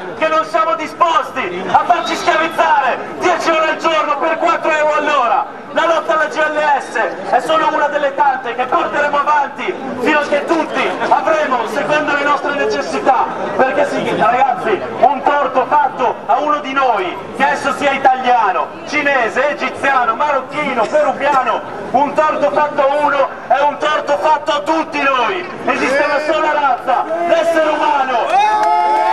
che non siamo disposti a farci schiavizzare 10 ore al giorno per 4 euro all'ora. La lotta alla GLS è solo una delle tante che porteremo avanti fino a che tutti avremo secondo le nostre necessità, perché sì, ragazzi, un torto fatto a uno di noi, che esso sia italiano, cinese, egiziano, marocchino, peruviano, un torto fatto a uno è un torto fatto a tutti noi. Esiste una sola razza, l'essere umano.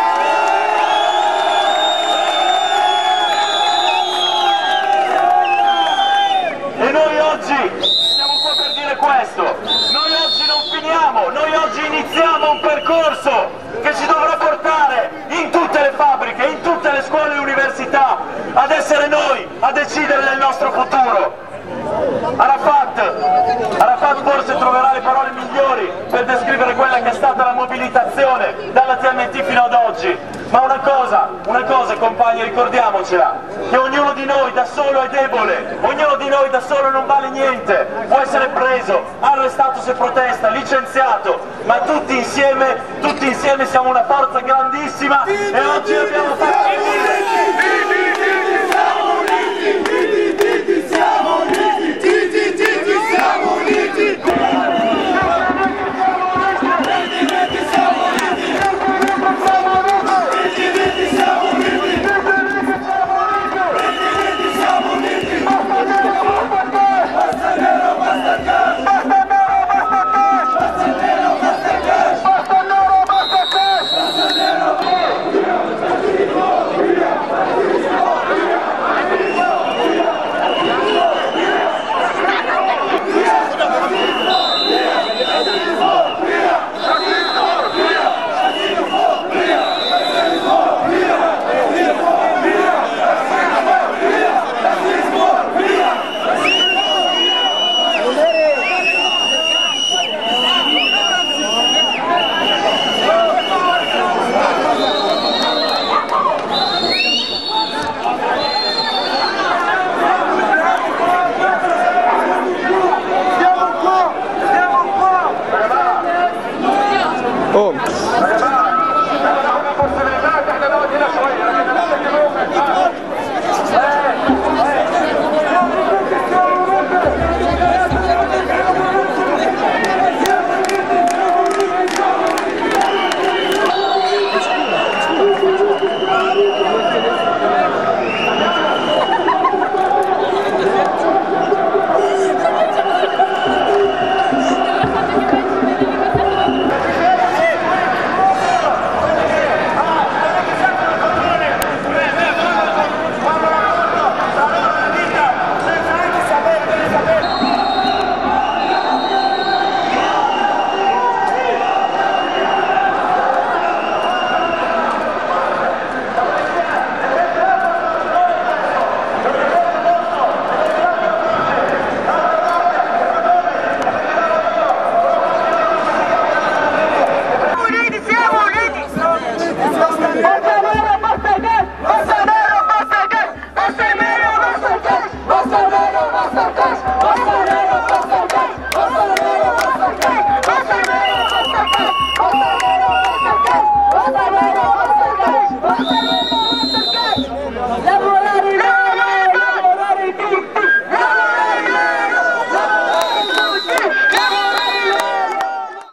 E noi oggi siamo qua per dire questo, noi oggi non finiamo, noi oggi iniziamo un percorso che ci dovrà portare in tutte le fabbriche, in tutte le scuole e università, ad essere noi a decidere del nostro futuro. Arafat forse troverà le parole migliori per descrivere quella che è stata la mobilitazione dalla TNT fino ad oggi, ma una cosa compagni, ricordiamocela, che ognuno di noi da solo è debole, ognuno di noi da solo non vale niente, può essere preso, arrestato se protesta, licenziato, ma tutti insieme siamo una forza grandissima e oggi abbiamo fatto